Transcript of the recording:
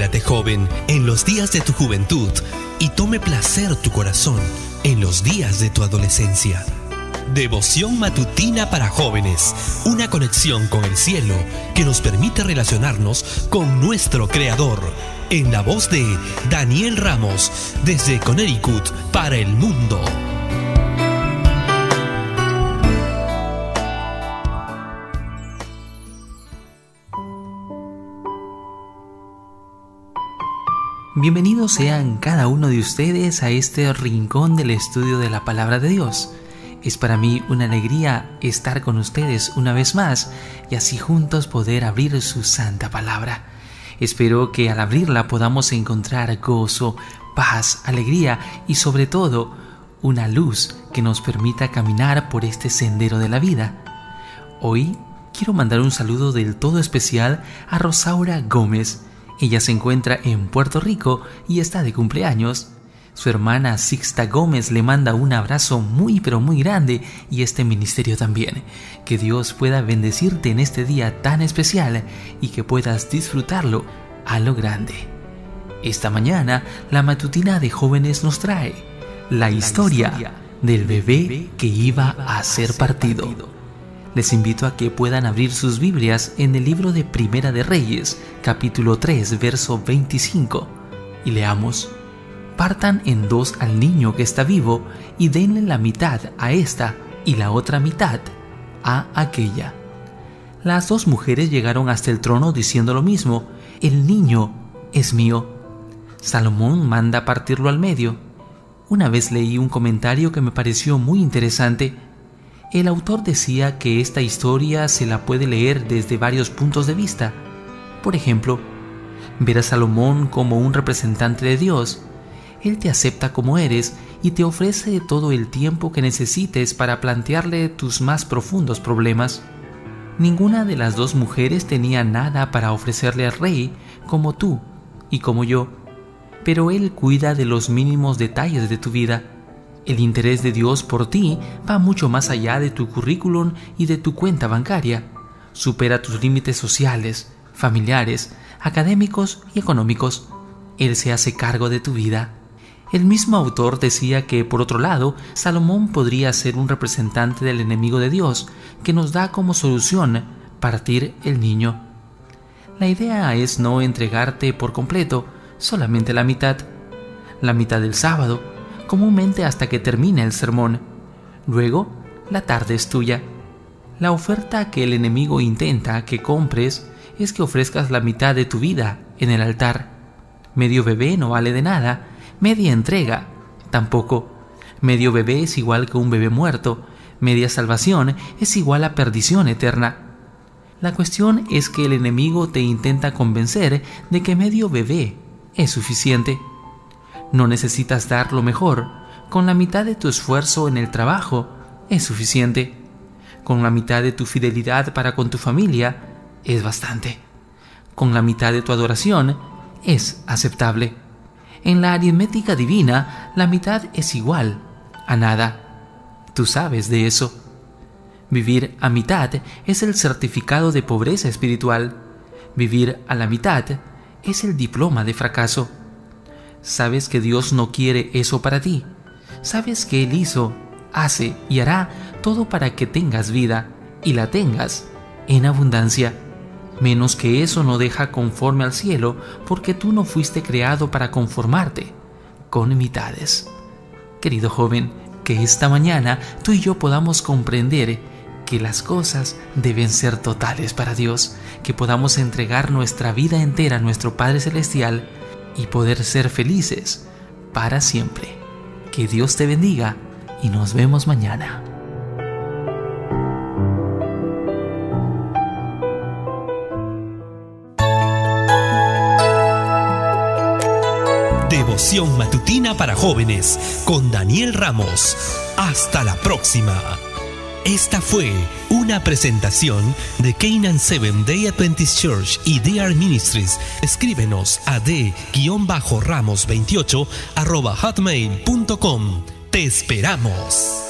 Alégrate, joven, en los días de tu juventud, y tome placer tu corazón en los días de tu adolescencia. Devoción matutina para jóvenes, una conexión con el cielo que nos permite relacionarnos con nuestro Creador. En la voz de Daniel Ramos, desde Connecticut para el mundo. Bienvenidos sean cada uno de ustedes a este rincón del estudio de la Palabra de Dios. Es para mí una alegría estar con ustedes una vez más y así juntos poder abrir su santa palabra. Espero que al abrirla podamos encontrar gozo, paz, alegría y sobre todo una luz que nos permita caminar por este sendero de la vida. Hoy quiero mandar un saludo del todo especial a Rosaura Gómez. Ella se encuentra en Puerto Rico y está de cumpleaños. Su hermana Sixta Gómez le manda un abrazo muy pero muy grande y este ministerio también. Que Dios pueda bendecirte en este día tan especial y que puedas disfrutarlo a lo grande. Esta mañana la matutina de jóvenes nos trae la historia del bebé que iba a ser partido. Les invito a que puedan abrir sus Biblias en el libro de Primera de Reyes, capítulo 3, verso 25, y leamos: Partan en dos al niño que está vivo y denle la mitad a esta y la otra mitad a aquella. Las dos mujeres llegaron hasta el trono diciendo lo mismo: el niño es mío. Salomón manda partirlo al medio. Una vez leí un comentario que me pareció muy interesante. El autor decía que esta historia se la puede leer desde varios puntos de vista. Por ejemplo, ver a Salomón como un representante de Dios. Él te acepta como eres y te ofrece todo el tiempo que necesites para plantearle tus más profundos problemas. Ninguna de las dos mujeres tenía nada para ofrecerle al rey, como tú y como yo, pero él cuida de los mínimos detalles de tu vida. El interés de Dios por ti va mucho más allá de tu currículum y de tu cuenta bancaria. Supera tus límites sociales, familiares, académicos y económicos. Él se hace cargo de tu vida. El mismo autor decía que, por otro lado, Salomón podría ser un representante del enemigo de Dios, que nos da como solución partir el niño. La idea es no entregarte por completo, solamente la mitad del sábado, comúnmente hasta que termine el sermón. Luego, la tarde es tuya. La oferta que el enemigo intenta que compres es que ofrezcas la mitad de tu vida en el altar. Medio bebé no vale de nada, media entrega tampoco. Medio bebé es igual que un bebé muerto, media salvación es igual a perdición eterna. La cuestión es que el enemigo te intenta convencer de que medio bebé es suficiente. No necesitas dar lo mejor. Con la mitad de tu esfuerzo en el trabajo es suficiente. Con la mitad de tu fidelidad para con tu familia es bastante. Con la mitad de tu adoración es aceptable. En la aritmética divina, la mitad es igual a nada. Tú sabes de eso. Vivir a mitad es el certificado de pobreza espiritual. Vivir a la mitad es el diploma de fracaso. Sabes que Dios no quiere eso para ti. Sabes que Él hizo, hace y hará todo para que tengas vida y la tengas en abundancia. Menos que eso no deja conforme al cielo, porque tú no fuiste creado para conformarte con mitades. Querido joven, que esta mañana tú y yo podamos comprender que las cosas deben ser totales para Dios, que podamos entregar nuestra vida entera a nuestro Padre Celestial y poder ser felices para siempre. Que Dios te bendiga y nos vemos mañana. Devoción matutina para jóvenes con Daniel Ramos. Hasta la próxima. Esta fue una presentación de Canaan Seventh Day Adventist Church y DR Ministries. Escríbenos a d-ramos28@hotmail.com. Te esperamos.